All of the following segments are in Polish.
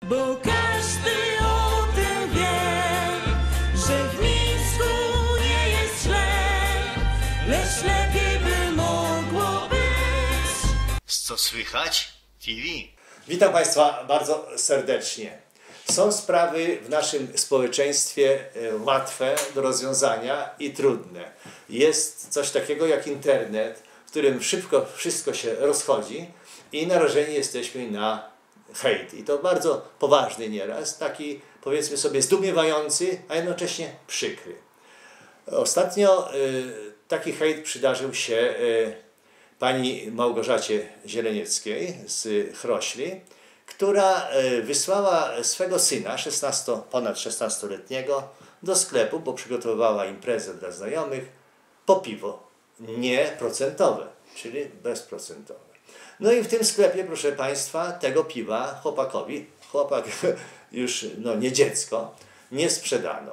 bo każdy o tym wie, że w Mińsku nie jest źle, lecz lepiej by mogło być. Co słychać? TV. Witam Państwa bardzo serdecznie. Są sprawy w naszym społeczeństwie łatwe do rozwiązania i trudne. Jest coś takiego jak internet, w którym szybko wszystko się rozchodzi i narażeni jesteśmy na hejt. I to bardzo poważny nieraz, taki powiedzmy sobie zdumiewający, a jednocześnie przykry. Ostatnio taki hejt przydarzył się pani Małgorzacie Zielenieckiej z Chrośli, która wysłała swego syna, ponad 16-letniego, do sklepu, bo przygotowywała imprezę dla znajomych, po piwo nieprocentowe, czyli bezprocentowe. No i w tym sklepie, proszę Państwa, tego piwa chłopak już nie dziecko, nie sprzedano.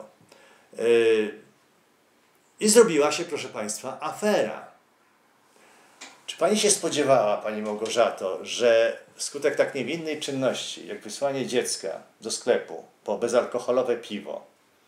I zrobiła się, proszę Państwa, afera. Czy Pani się spodziewała, Pani Małgorzato, że wskutek tak niewinnej czynności, jak wysłanie dziecka do sklepu po bezalkoholowe piwo,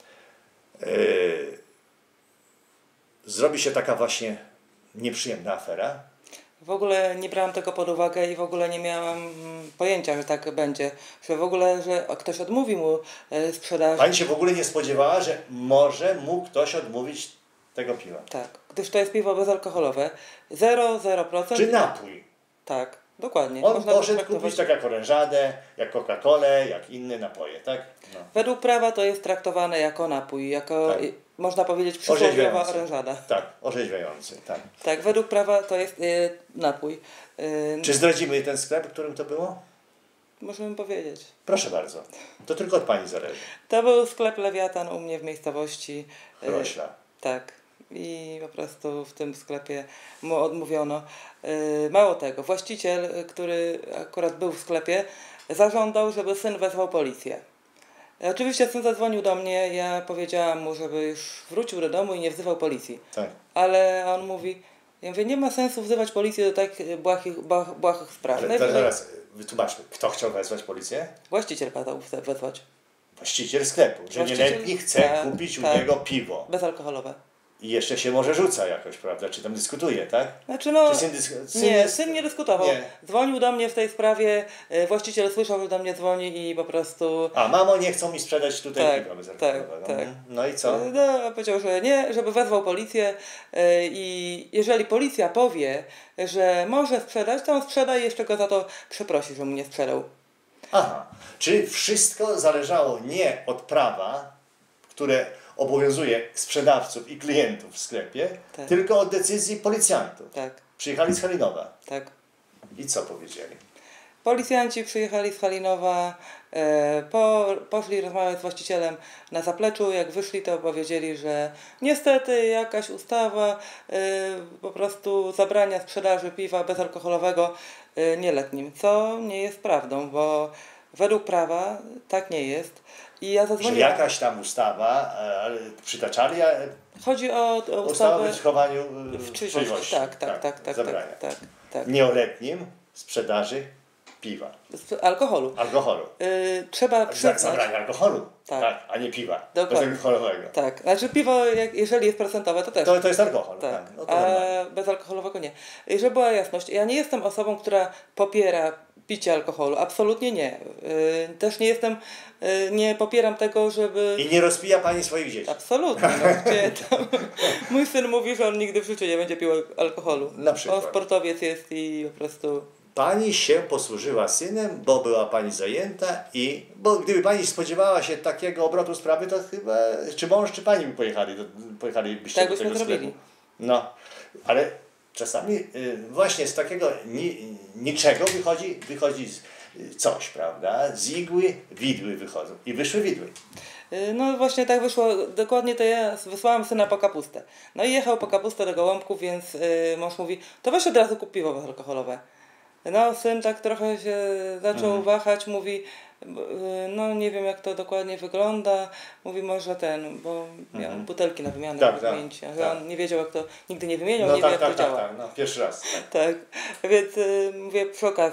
zrobi się taka właśnie nieprzyjemna afera? W ogóle nie brałam tego pod uwagę i w ogóle nie miałam pojęcia, że tak będzie. Że w ogóle, że ktoś odmówi mu sprzedaży. Pani się w ogóle nie spodziewała, że może mu ktoś odmówić tego piwa? Tak, gdyż to jest piwo bezalkoholowe. 0%. Czy napój? Tak, dokładnie. On można poszedł kupić tak jak orężadę, jak Coca-Colę, jak inne napoje, tak? No. Według prawa to jest traktowane jako napój, jako, tak. Można powiedzieć, przysłowiowa orężada. Tak, orzeźwiający, tak. Tak, według prawa to jest napój. Czy zdradzimy ten sklep, w którym to było? Możemy powiedzieć. Proszę bardzo. To tylko od Pani zależy. To był sklep Lewiatan u mnie w miejscowości. Chrośla. Tak. I po prostu w tym sklepie mu odmówiono. Mało tego, właściciel, który akurat był w sklepie, zażądał, żeby syn wezwał policję. Oczywiście syn zadzwonił do mnie, ja powiedziałam mu, żeby już wrócił do domu i nie wzywał policji. Tak. Ale on mówi, ja mówię, nie ma sensu wzywać policji do tak błahych spraw. Ale zaraz wytłumaczmy, kto chciał wezwać policję? Właściciel kazał wezwać. Właściciel sklepu, że nieletni chce kupić u niego piwo. Bezalkoholowe. I jeszcze się może rzuca jakoś, prawda? Czy tam dyskutuje, tak? Znaczy syn nie dyskutował. Nie. Dzwonił do mnie w tej sprawie, właściciel słyszał, że do mnie dzwoni i po prostu... A, mamo, nie chcą mi sprzedać tutaj piwa bezalkoholowego. Tak. No i co? No, powiedział, że nie, żeby wezwał policję i jeżeli policja powie, że może sprzedać, to on sprzeda i jeszcze go za to przeprosi, że mu nie sprzedał. Aha, czyli wszystko zależało nie od prawa, które obowiązuje sprzedawców i klientów w sklepie, tylko od decyzji policjantów. Tak. Przyjechali z Halinowa. Tak. I co powiedzieli? Policjanci przyjechali z Halinowa, poszli rozmawiać z właścicielem na zapleczu. Jak wyszli, to powiedzieli, że niestety jakaś ustawa po prostu zabrania sprzedaży piwa bezalkoholowego nieletnim, co nie jest prawdą, bo według prawa tak nie jest. I ja zadzwoniłam. Że jakaś tam ustawa, przytaczali, chodzi o ustawę o wychowaniu w trzeźwości. Tak. Zabrania. Tak. Nieletnim sprzedaży piwa. Alkoholu. Trzeba przyznać. Zabrania alkoholu, tak, a nie piwa. Dokładnie. Bezalkoholowego. Tak, znaczy piwo, jeżeli jest procentowe, to też. To jest alkohol. Tak, no to a bezalkoholowego nie. I żeby była jasność, ja nie jestem osobą, która popiera picie alkoholu. Absolutnie nie. Też nie jestem, nie popieram tego, żeby... I nie rozpija Pani swoich dzieci? Absolutnie. Mój syn mówi, że on nigdy w życiu nie będzie pił alkoholu. Na przykład. On sportowiec jest i po prostu... Pani się posłużyła synem, bo była Pani zajęta bo gdyby Pani spodziewała się takiego obrotu sprawy, to chyba, czy mąż, czy Pani by pojechalibyście do tego sklepu. No, ale czasami właśnie z takiego niczego wychodzi coś, prawda? Z igły widły wychodzą. I wyszły widły. No właśnie tak wyszło. Dokładnie to ja wysłałam syna po kapustę. No i jechał po kapustę do Gołąbków, więc mąż mówi, to weź od razu kup piwo bezalkoholowe. No syn tak trochę się zaczął wahać, mówi, no nie wiem jak to dokładnie wygląda, mówi może bo miał butelki na wymianę w pamięci, ale on nie wiedział jak to, nigdy nie wymieniał, nie wie jak to działa. No pierwszy raz. Tak, więc mówię przy okazji,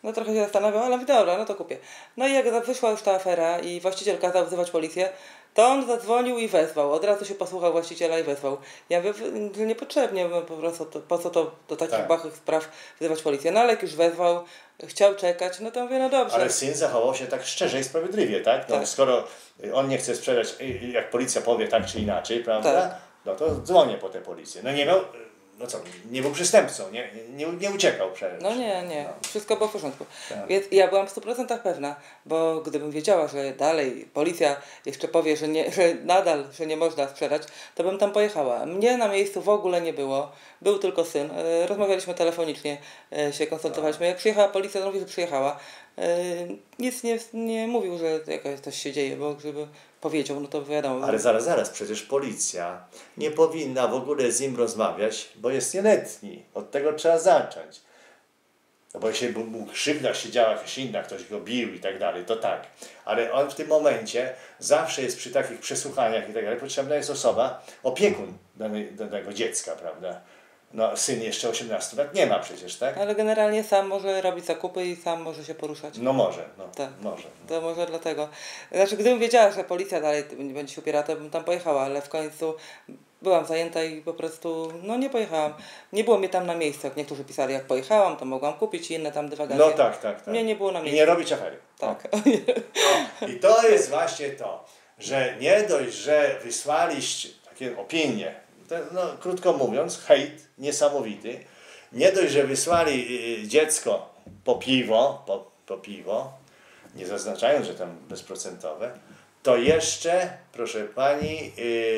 No trochę się zastanawiał, ale mówię, dobra, no to kupię. No i jak wyszła już ta afera i właściciel kazał wzywać policję, to on zadzwonił i wezwał. Od razu się posłuchał właściciela i wezwał. Ja mówię, że niepotrzebnie, bo po prostu po co to do takich Tak. błahych spraw wzywać policję. No ale jak już wezwał, chciał czekać, no to mówię, no dobrze. Ale syn zachował się tak szczerze i sprawiedliwie, tak? No, Tak. skoro on nie chce sprzedać, jak policja powie tak czy inaczej, prawda? Tak. No to dzwonię po tę policję. No nie miał, no co, nie był przestępcą, nie uciekał przecież. No nie. Wszystko było w porządku. Tak. Więc ja byłam w 100% pewna, bo gdybym wiedziała, że dalej policja jeszcze powie, że nadal nie można sprzedać, to bym tam pojechała. Mnie na miejscu w ogóle nie było. Był tylko syn. Rozmawialiśmy telefonicznie, się konsultowaliśmy. Jak przyjechała policja, to mówi, że przyjechała. Nic nie mówił, że jakaś coś się dzieje, bo żeby powiedział, no to wiadomo. Ale zaraz, przecież policja nie powinna w ogóle z nim rozmawiać, bo jest nieletni. Od tego trzeba zacząć. No bo jeśli mu krzywda się działa jakaś inna, ktoś go bił i tak dalej, to tak. Ale on w tym momencie zawsze jest przy takich przesłuchaniach i tak dalej, potrzebna jest osoba, opiekun danego dziecka, prawda? No syn jeszcze 18 lat nie ma przecież, tak? Ale generalnie sam może robić zakupy i sam może się poruszać. No może, no Tak. może. To może dlatego. Znaczy, gdybym wiedziała, że policja dalej będzie się upierała, to bym tam pojechała, ale w końcu byłam zajęta i po prostu, no nie pojechałam. Nie było mnie tam na miejscu, jak niektórzy pisali, jak pojechałam, to mogłam kupić i inne tam dywagacje. No tak. Mnie nie było na I miejscu. nie robić afery. Tak. I to jest właśnie to, że nie dość, że wysłaliście takie opinie, no, krótko mówiąc, hejt niesamowity, nie dość, że wysłali dziecko po piwo, nie zaznaczając, że tam bezprocentowe, to jeszcze, proszę pani,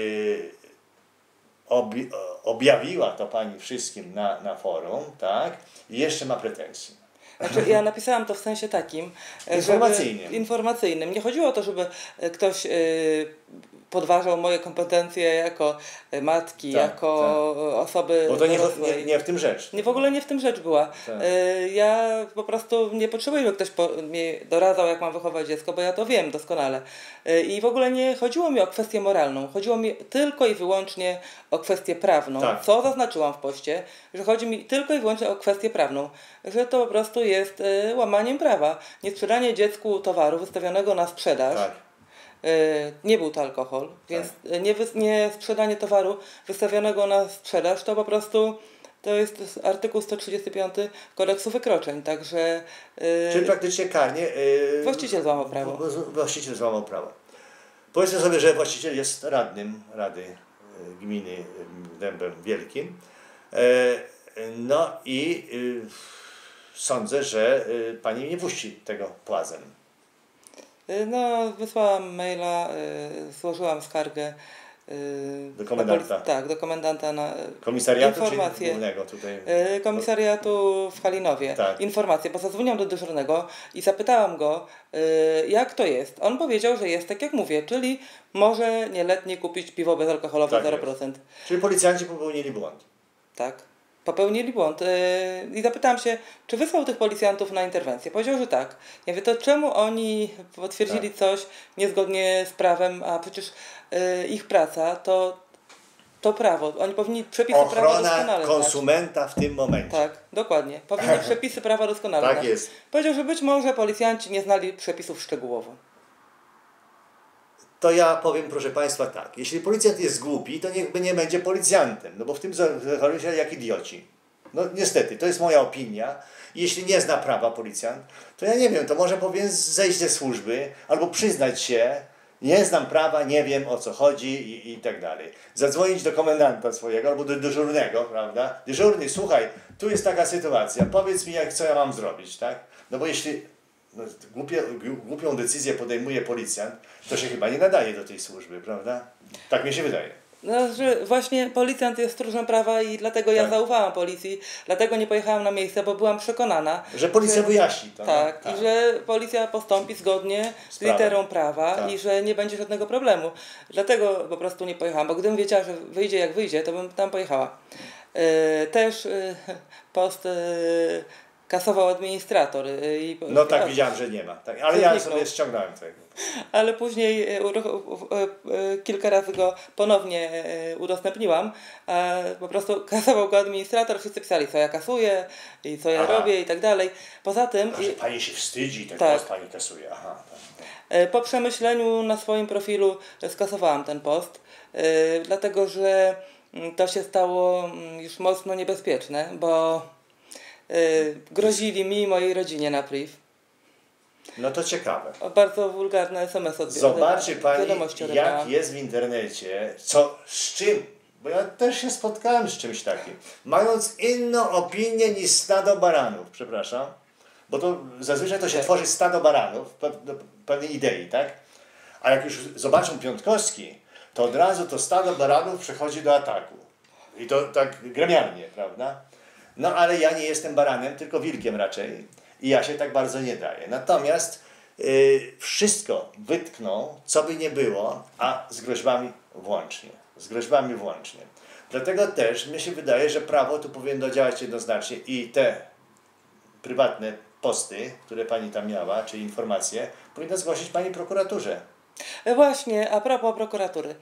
objawiła to pani wszystkim na forum, tak? I jeszcze ma pretensje. Znaczy, ja napisałam to w sensie takim, informacyjnym. Nie chodziło o to, żeby ktoś podważał moje kompetencje jako matki, Tak, jako osoby bo to dorosłej. nie w tym rzecz. Nie, w ogóle nie w tym rzecz była. Tak. Ja po prostu nie potrzebuję, żeby ktoś mi doradzał, jak mam wychować dziecko, bo ja to wiem doskonale. I w ogóle nie chodziło mi o kwestię moralną. Chodziło mi tylko i wyłącznie o kwestię prawną. Tak. Co zaznaczyłam w poście, że chodzi mi tylko i wyłącznie o kwestię prawną. Że to po prostu jest łamaniem prawa. Nie dziecku towaru wystawionego na sprzedaż. Tak. Nie był to alkohol, więc nie sprzedanie towaru wystawionego na sprzedaż to po prostu to jest artykuł 135 kodeksu wykroczeń, także Czyli praktycznie karnie właściciel złamał prawo. Właściciel złamał prawo. Powiedzmy sobie, że właściciel jest radnym Rady Gminy Dębem Wielkim. No i sądzę, że pani nie puści tego płazem. No, wysłałam maila, złożyłam skargę Do komendanta. tak, do komendanta na Komisariatu informację. czy głównego tutaj? Komisariatu w Halinowie. Tak. Informację, bo zadzwoniłam do dyżurnego i zapytałam go, jak to jest. On powiedział, że jest tak jak mówię, czyli może nieletni kupić piwo bezalkoholowe Tak 0%. Czyli policjanci popełnili błąd. Tak. Popełnili błąd. I zapytałam się, czy wysłał tych policjantów na interwencję. Powiedział, że tak. Ja mówię, to czemu oni potwierdzili coś niezgodnie z prawem, a przecież ich praca to prawo. Oni powinni przepisy prawa Ochrona doskonale konsumenta w tym momencie. znać. Tak, dokładnie. Powinni przepisy prawa doskonale Tak znać. jest. Powiedział, że być może policjanci nie znali przepisów szczegółowo. To ja powiem, proszę Państwa, tak. Jeśli policjant jest głupi, to niechby nie będzie policjantem, no bo w tym zachowują się jak idioci. No niestety, to jest moja opinia. Jeśli nie zna prawa policjant, to ja nie wiem, to może powinien zejść ze służby albo przyznać się, nie znam prawa, nie wiem o co chodzi i tak dalej. Zadzwonić do komendanta swojego albo do dyżurnego, prawda? Dyżurny, słuchaj, tu jest taka sytuacja, powiedz mi, co ja mam zrobić, tak? No bo jeśli głupią decyzję podejmuje policjant, to się chyba nie nadaje do tej służby, prawda? Tak mi się wydaje. No, że właśnie policjant jest stróżem prawa i dlatego ja Tak. zaufałam policji, dlatego nie pojechałam na miejsce, bo byłam przekonana, Że policja wyjaśni to. tak, no? i że policja postąpi zgodnie z prawem. literą prawa Tak. i że nie będzie żadnego problemu. Dlatego po prostu nie pojechałam, bo gdybym wiedziała, że wyjdzie jak wyjdzie, to bym tam pojechała. Też post kasował administrator. No tak, widziałem, że nie ma. Tak, ale ja sobie ściągnąłem tego. Ale później kilka razy go ponownie udostępniłam. Po prostu kasował go administrator, wszyscy pisali, co ja kasuję i co ja robię i tak dalej. Poza tym... Że pani się wstydzi, ten tak. post pani kasuje. Aha, tak. Po przemyśleniu na swoim profilu skasowałam ten post, dlatego że to się stało już mocno niebezpieczne, bo grozili mi i mojej rodzinie na priv. No to ciekawe. Bardzo wulgarne SMS odbierane. Zobaczy pani, jak jest w internecie, z czym, bo ja też się spotkałem z czymś takim, mając inną opinię niż stado baranów, przepraszam, bo to zazwyczaj to się tworzy stado baranów, pewnej idei, tak? A jak już zobaczą Piątkowski, to od razu to stado baranów przechodzi do ataku. I to tak gremialnie, prawda? No ale ja nie jestem baranem, tylko wilkiem raczej. I ja się tak bardzo nie daję. Natomiast wszystko wytkną, co by nie było, a z groźbami włącznie. Z groźbami włącznie. Dlatego też mi się wydaje, że prawo tu powinno działać jednoznacznie i te prywatne posty, które pani tam miała, czy informacje, powinna zgłosić pani prokuraturze. Właśnie, a propos prokuratury.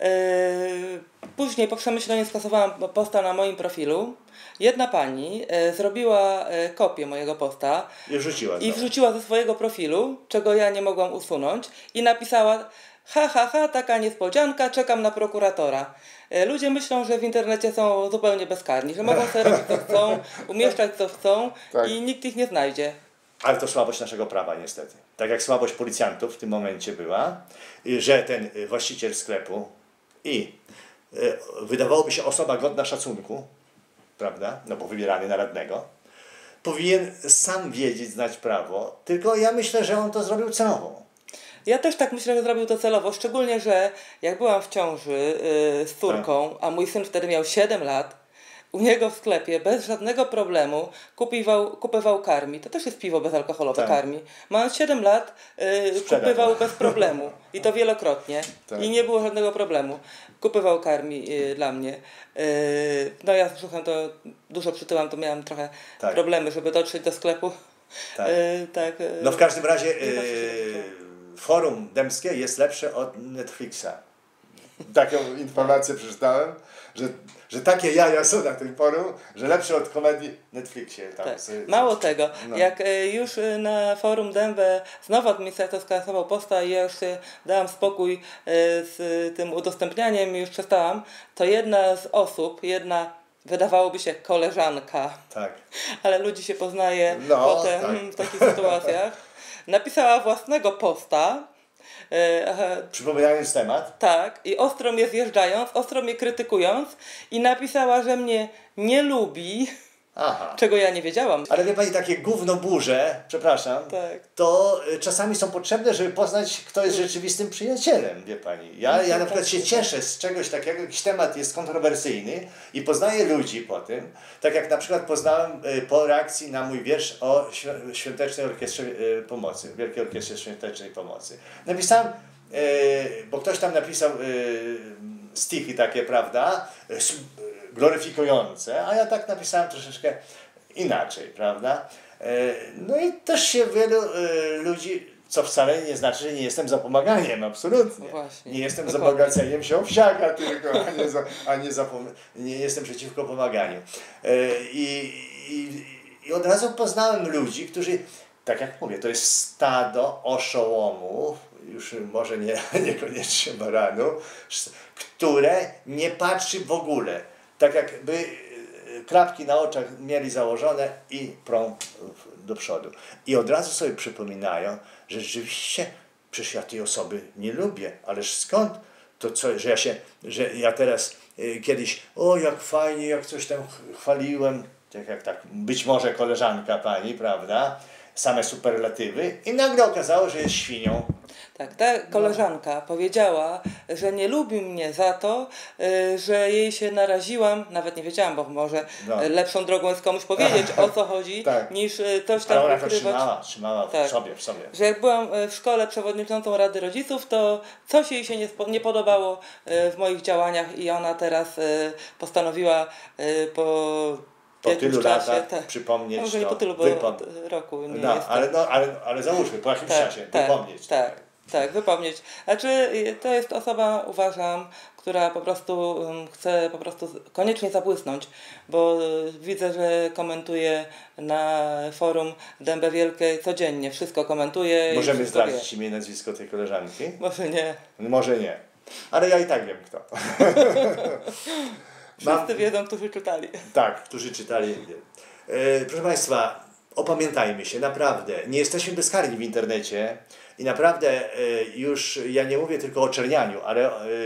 Później po przemyśleniu skasowałam posta na moim profilu. Jedna pani zrobiła kopię mojego posta i wrzuciła ze swojego profilu, czego ja nie mogłam usunąć, i napisała: ha, taka niespodzianka, czekam na prokuratora. Ludzie myślą, że w internecie są zupełnie bezkarni, że mogą sobie robić co chcą, umieszczać co chcą i nikt ich nie znajdzie. Ale to słabość naszego prawa niestety. Tak jak słabość policjantów w tym momencie była, że ten właściciel sklepu i wydawałoby się osoba godna szacunku, prawda, no bo wybierany na radnego, powinien sam wiedzieć, znać prawo, tylko ja myślę, że on to zrobił celowo. Ja też tak myślę, że zrobił to celowo, szczególnie, że jak byłam w ciąży z córką, a mój syn wtedy miał 7 lat, u niego w sklepie bez żadnego problemu kupywał karmi. To też jest piwo bezalkoholowe, karmi. Mając 7 lat kupywał bez problemu. I to wielokrotnie. I nie było żadnego problemu. Kupywał karmi dla mnie. No ja z brzuchem to dużo przytyłam, to miałam trochę problemy, żeby dotrzeć do sklepu. No w każdym razie forum dębskie jest lepsze od Netflixa. Taką informację przeczytałem, że takie jaja są na tym forum, że lepsze od komedii Netflixie. Tam Mało tego, jak już na forum Dębę znowu administrator skasował posta i ja już dałam spokój z tym udostępnianiem i już przestałam, to jedna z osób, wydawałoby się koleżanka, ale ludzi się poznaje potem w takich sytuacjach, napisała własnego posta, przypominając temat. Tak, i ostro mnie zjeżdżając, ostro mnie krytykując i napisała, że mnie nie lubi, czego ja nie wiedziałam. Ale wie pani, takie gównoburze, przepraszam, to czasami są potrzebne, żeby poznać, kto jest rzeczywistym przyjacielem, wie pani. Ja na przykład się cieszę z czegoś takiego, jakiś temat jest kontrowersyjny i poznaję ludzi po tym, tak jak na przykład poznałem po reakcji na mój wiersz o Świątecznej Orkiestrze Pomocy, Wielkiej Orkiestrze Świątecznej Pomocy. Napisałem, bo ktoś tam napisał stichy takie, prawda, gloryfikujące, a ja tak napisałem troszeczkę inaczej, prawda? No i też się wielu ludzi, co wcale nie znaczy, że nie jestem za pomaganiem, absolutnie. Nie jestem za bogaceniem się owsiaka tylko, nie jestem przeciwko pomaganiu. I od razu poznałem ludzi, którzy, tak jak mówię, to jest stado oszołomów, już może niekoniecznie baranów, które nie patrzy w ogóle. Tak jakby klapki na oczach mieli założone i prą do przodu. I od razu sobie przypominają, że rzeczywiście przecież ja tej osoby nie lubię, ależ skąd to co, że ja teraz kiedyś, jak fajnie, jak coś tam chwaliłem, tak być może koleżanka pani, prawda? Same superlatywy i nagle okazało, że jest świnią. Tak, ta koleżanka powiedziała, że nie lubi mnie za to, że jej się naraziłam, nawet nie wiedziałam, bo może lepszą drogą jest komuś powiedzieć, o co chodzi, niż coś tam ale ona ukrywać. to trzymała w sobie. Że jak byłam w szkole przewodniczącą Rady Rodziców, to coś jej się nie podobało w moich działaniach i ona teraz postanowiła po po jakimś tylu czasie, latach tak. przypomnieć Może nie to, po tylu, bo od roku nie no, jest ale załóżmy, po jakimś czasie wypomnieć. Tak, wypomnieć. Znaczy, to jest osoba, uważam, która po prostu chce po prostu koniecznie zabłysnąć, bo widzę, że komentuje na forum Dębę Wielkie codziennie, wszystko komentuje. Możemy i wszystko wie. zdradzić imię i nazwisko tej koleżanki? Może nie. Może nie, ale ja i tak wiem kto. Wszyscy wiedzą, którzy czytali. Tak, którzy czytali. Proszę Państwa, opamiętajmy się, naprawdę. Nie jesteśmy bezkarni w internecie i naprawdę już, ja nie mówię tylko o czernianiu, ale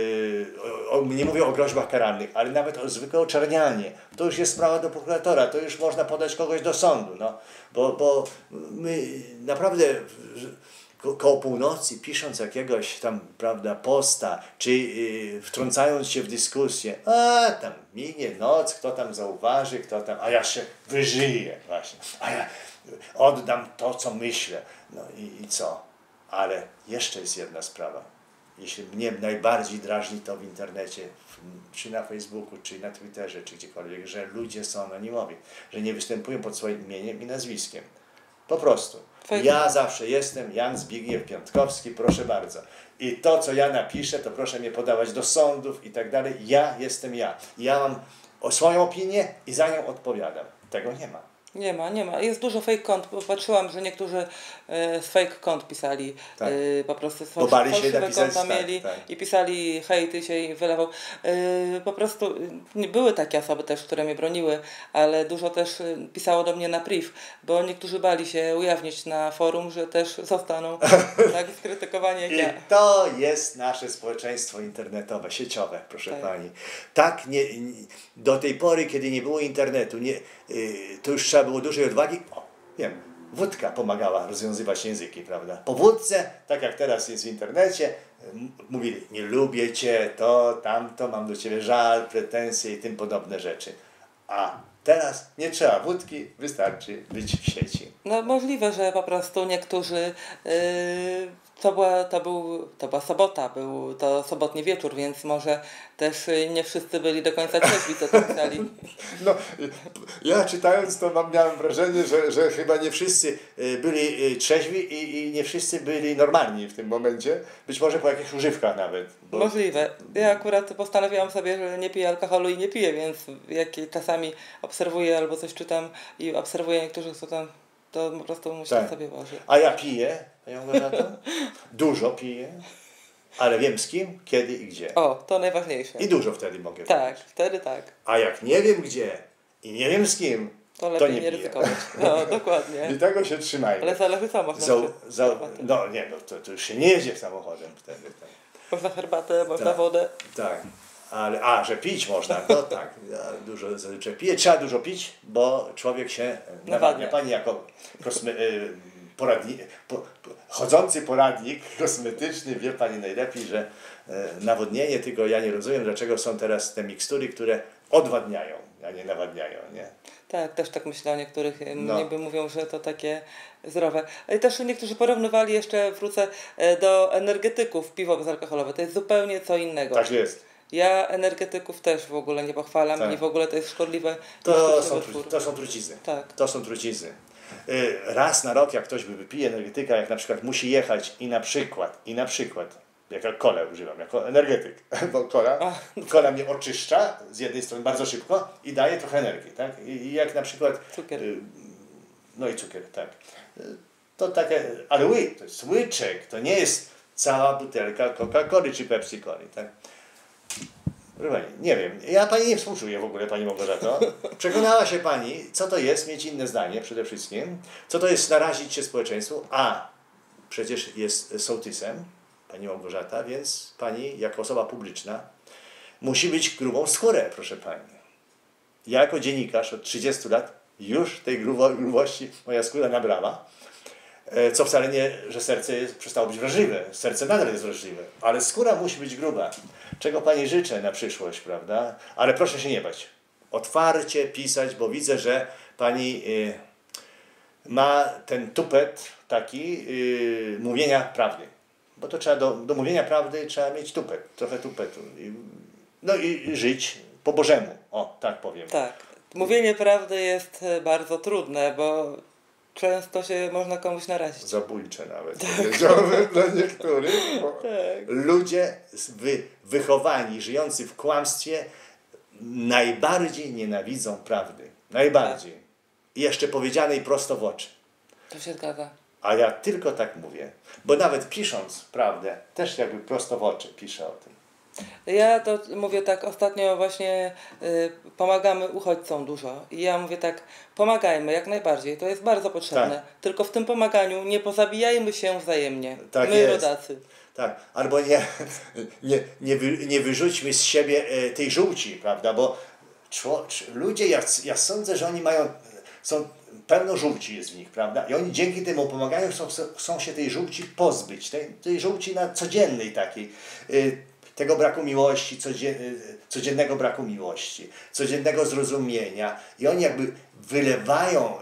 nie mówię o groźbach karalnych, ale nawet o zwykłe oczernianie. To już jest sprawa do prokuratora, to już można podać kogoś do sądu, no. Bo my naprawdę koło północy, pisząc jakiegoś tam, prawda, posta, czy wtrącając się w dyskusję, a tam minie noc, kto tam zauważy, kto tam, a ja się wyżyję właśnie, a ja oddam to, co myślę. No i co? Ale jeszcze jest jedna sprawa. Jeśli mnie najbardziej drażni to w internecie, czy na Facebooku, czy na Twitterze, czy gdziekolwiek, że ludzie są anonimowi, że nie występują pod swoim imieniem i nazwiskiem. Po prostu. Ja zawsze jestem Jan Zbigniew Piątkowski, proszę bardzo. I to, co ja napiszę, to proszę mnie podawać do sądów i tak dalej. Ja jestem ja. Ja mam swoją opinię i za nią odpowiadam. Tego nie ma. Nie ma. Jest dużo fake kont. Patrzyłam, że niektórzy z fake kont pisali Tak. Po prostu Bo bali się fałszywe napisać, konta tak, mieli tak. i pisali hejty się i wylewał. Po prostu były takie osoby też, które mnie broniły, ale dużo też pisało do mnie na priv, bo niektórzy bali się ujawnić na forum, że też zostaną tak skrytykowani jak I ja. to jest nasze społeczeństwo internetowe, sieciowe, proszę Tak. Pani. Tak do tej pory, kiedy nie było internetu, to już trzeba było dużej odwagi. O, wiem, wódka pomagała rozwiązywać języki, prawda? Po wódce, tak jak teraz jest w internecie, mówili, nie lubię Cię, to, tamto, mam do Ciebie żal, pretensje i tym podobne rzeczy. A teraz nie trzeba wódki, wystarczy być w sieci. No możliwe, że po prostu niektórzy to była sobota, był to sobotni wieczór, więc może też nie wszyscy byli do końca trzeźwi, co to pisali. No, ja czytając to miałem wrażenie, że chyba nie wszyscy byli trzeźwi i nie wszyscy byli normalni w tym momencie. Być może po jakichś używkach nawet. Bo... Możliwe. Ja akurat postanowiłam sobie, że nie piję alkoholu i nie piję, więc jak czasami obserwuję albo coś czytam i obserwuję niektórych, co tam, to po prostu myślę Tak. sobie, Boże. A ja piję, ja uważam, dużo piję, ale wiem z kim, kiedy i gdzie. O, to najważniejsze. I dużo wtedy mogę Tak, pić. wtedy tak. A jak nie wiem gdzie i nie wiem z kim, To lepiej nie piję. ryzykować. No, dokładnie. I tego się trzymajmy. Ale zależy co można. No nie, no to już się nie jedzie samochodem wtedy. Tak. Można herbatę, można Tak. wodę. Tak, ale że pić można, no tak, ja dużo zazwyczaj piję. Trzeba dużo pić, bo człowiek się nawadnia. Pani jako chodzący poradnik kosmetyczny wie Pani najlepiej, że nawodnienie, tylko ja nie rozumiem, dlaczego są teraz te mikstury, które odwadniają, a nie nawadniają, nie? Tak, też tak myślę o niektórych, No. niby mówią, że to takie zdrowe. I też niektórzy porównywali, jeszcze wrócę do energetyków, piwo bezalkoholowe. To jest zupełnie co innego. Tak jest. Ja energetyków też w ogóle nie pochwalam Tak. i w ogóle to jest szkodliwe. To szkodliwy twór. są trucizny. Tak. To są trucizny. Raz na rok, jak ktoś wypije energetyka, jak na przykład musi jechać i na przykład, jako kolę używam, jako energetyk, bo kola mnie oczyszcza z jednej strony bardzo szybko i daje trochę energii, tak? I jak na przykład... Cukier. No i cukier, tak. To takie, ale to jest łyczek, to nie jest cała butelka Coca-Coli czy Pepsi-Coli, tak? Proszę Pani, nie wiem, ja Pani nie współczuję w ogóle, Pani Małgorzato. Przekonała się Pani, co to jest mieć inne zdanie przede wszystkim, co to jest narazić się społeczeństwu, a przecież jest sołtysem, Pani Małgorzata, więc Pani jako osoba publiczna musi być grubą skórę, proszę Pani. Ja jako dziennikarz od 30 lat już tej grubości moja skóra nabrała, co wcale nie, że serce przestało być wrażliwe. Serce nadal jest wrażliwe, ale skóra musi być gruba. Czego Pani życzę na przyszłość, prawda? Ale proszę się nie bać. Otwarcie pisać, bo widzę, że Pani ma ten tupet taki mówienia prawdy. Bo to trzeba do mówienia prawdy trzeba mieć tupet, trochę tupetu. No i żyć po Bożemu. O, tak powiem. Tak. Mówienie prawdy jest bardzo trudne, bo często się można komuś narazić. Zabójcze nawet, powiedziałbym dla niektórych. Bo Tak. ludzie wychowani, żyjący w kłamstwie najbardziej nienawidzą prawdy. Najbardziej. I jeszcze powiedzianej prosto w oczy. To się zgadza. A ja tylko tak mówię. Bo nawet pisząc prawdę, też jakby prosto w oczy piszę o tym. Ja to mówię tak, ostatnio właśnie pomagamy uchodźcom dużo. I ja mówię tak, pomagajmy jak najbardziej, to jest bardzo potrzebne. Tak. Tylko w tym pomaganiu nie pozabijajmy się wzajemnie. Tak My jest. rodacy. Tak, albo nie wyrzućmy z siebie tej żółci, prawda? Bo ludzie, ja sądzę, że oni są pełno żółci jest w nich, prawda? I oni dzięki temu pomagają, chcą się tej żółci pozbyć, tej żółci na codziennej takiej, tego braku miłości, codziennego braku miłości, codziennego zrozumienia. I oni jakby wylewają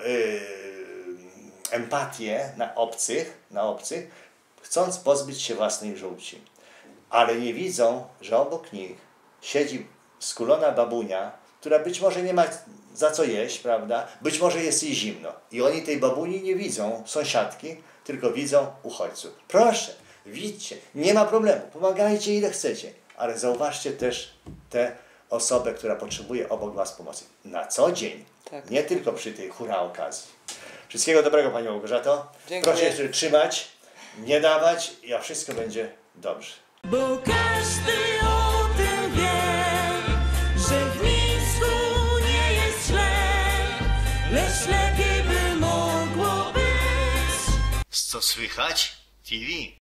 empatię na obcych, chcąc pozbyć się własnej żółci. Ale nie widzą, że obok nich siedzi skulona babunia, która być może nie ma za co jeść, prawda? Być może jest jej zimno. I oni tej babuni nie widzą, sąsiadki, tylko widzą uchodźców. Proszę, widźcie, nie ma problemu, pomagajcie ile chcecie, ale zauważcie też tę osobę, która potrzebuje obok was pomocy. Na co dzień, Tak. nie tylko przy tej hura okazji. Wszystkiego dobrego, Pani Małgorzato. Dziękuję. Proszę się trzymać, nie dawać, a wszystko będzie dobrze. Bo każdy o tym wie, że w Mińsku nie jest źle, lecz lepiej by mogło być. Co słychać? TV.